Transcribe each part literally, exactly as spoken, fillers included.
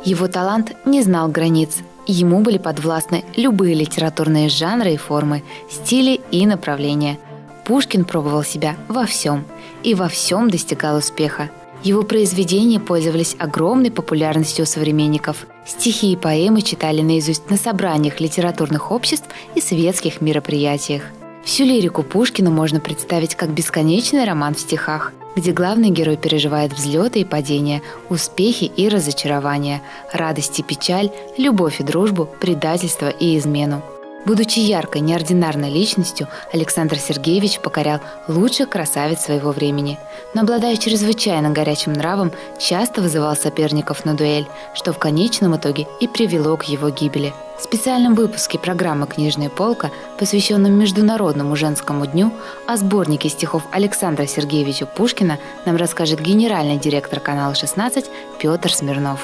Его талант не знал границ. Ему были подвластны любые литературные жанры и формы, стили и направления. Пушкин пробовал себя во всем и во всем достигал успеха. Его произведения пользовались огромной популярностью у современников. Стихи и поэмы читали наизусть на собраниях литературных обществ и светских мероприятиях. Всю лирику Пушкина можно представить как бесконечный роман в стихах, где главный герой переживает взлеты и падения, успехи и разочарования, радость и печаль, любовь и дружбу, предательство и измену. Будучи яркой, неординарной личностью, Александр Сергеевич покорял лучших красавиц своего времени. Но, обладая чрезвычайно горячим нравом, часто вызывал соперников на дуэль, что в конечном итоге и привело к его гибели. В специальном выпуске программы «Книжная полка», посвященном Международному женскому дню, о сборнике стихов Александра Сергеевича Пушкина нам расскажет генеральный директор канала шестнадцать Петр Смирнов.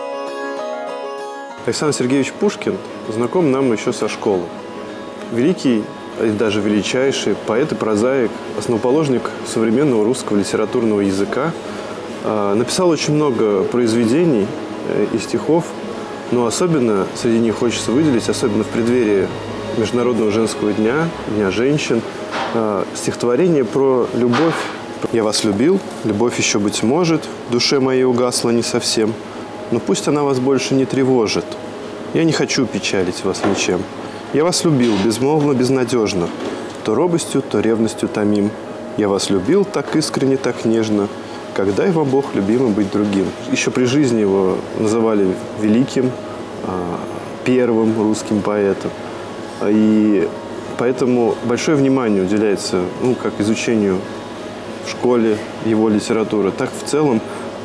Александр Сергеевич Пушкин знаком нам еще со школы. Великий, даже величайший поэт и прозаик, основоположник современного русского литературного языка. Написал очень много произведений и стихов, но особенно среди них хочется выделить, особенно в преддверии Международного женского дня, Дня женщин, стихотворение про любовь. «Я вас любил, любовь еще, быть может, в душе моей угасла не совсем. Но пусть она вас больше не тревожит. Я не хочу печалить вас ничем. Я вас любил безмолвно, безнадежно. То робостью, то ревностью томим. Я вас любил так искренне, так нежно. Когда и вам Бог любимым быть другим». Еще при жизни его называли великим, первым русским поэтом. И поэтому большое внимание уделяется, ну, как изучению в школе его литературы, так в целом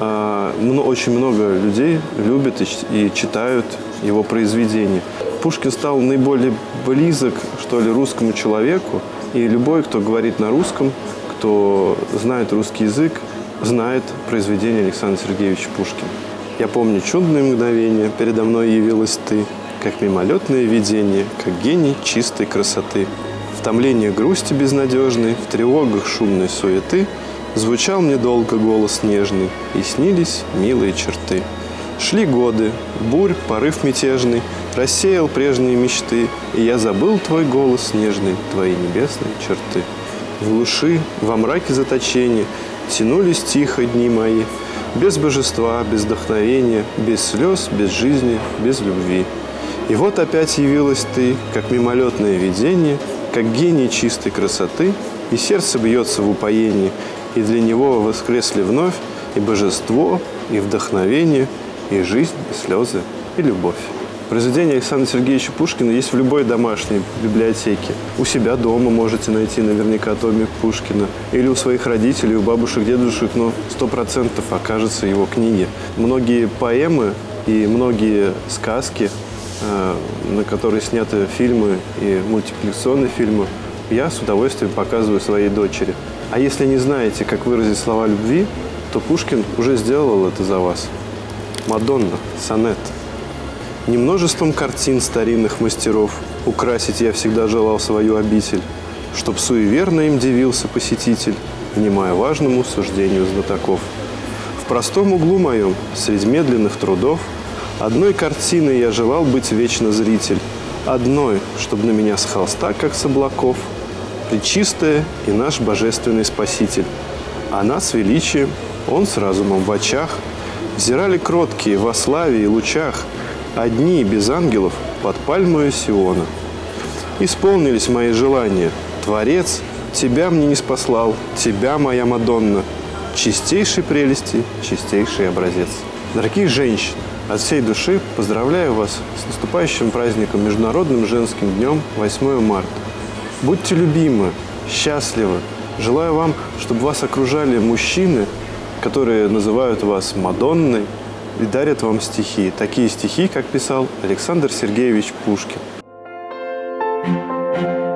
очень много людей любят и читают его произведения. Пушкин стал наиболее близок, что ли, русскому человеку. И любой, кто говорит на русском, кто знает русский язык, знает произведение Александра Сергеевича Пушкина. «Я помню чудные мгновения, передо мной явилась ты, как мимолетное видение, как гений чистой красоты. В томлении грусти безнадежной, в тревогах шумной суеты звучал мне долго голос нежный, и снились милые черты. Шли годы, бурь, порыв мятежный, рассеял прежние мечты, и я забыл твой голос нежный, твои небесные черты. В глуши, во мраке заточения тянулись тихо дни мои, без божества, без вдохновения, без слез, без жизни, без любви. И вот опять явилась ты, как мимолетное видение, как гений чистой красоты, и сердце бьется в упоении, и для него воскресли вновь и божество, и вдохновение, и жизнь, и слезы, и любовь. Произведение Александра Сергеевича Пушкина есть в любой домашней библиотеке. У себя дома можете найти наверняка томик Пушкина. Или у своих родителей, у бабушек, дедушек, но сто процентов окажется его книги. Многие поэмы и многие сказки, на которые сняты фильмы и мультипликационные фильмы, я с удовольствием показываю своей дочери. А если не знаете, как выразить слова любви, то Пушкин уже сделал это за вас. «Мадонна», сонет. Немножеством картин старинных мастеров украсить я всегда желал свою обитель, чтоб суеверно им дивился посетитель, внимая важному суждению знатоков. В простом углу моем, среди медленных трудов, одной картиной я желал быть вечно зритель, одной, чтоб на меня с холста, как с облаков, Пречистая и наш божественный Спаситель. Она с величием, он с разумом в очах, взирали кроткие во славе и лучах, одни без ангелов под пальмою Сиона. Исполнились мои желания, Творец, тебя мне не спаслал, тебя, моя Мадонна, чистейшей прелести, чистейший образец. Дорогие женщины, от всей души поздравляю вас с наступающим праздником Международным женским днем восьмое марта. Будьте любимы, счастливы. Желаю вам, чтобы вас окружали мужчины, которые называют вас Мадонной и дарят вам стихи. Такие стихи, как писал Александр Сергеевич Пушкин.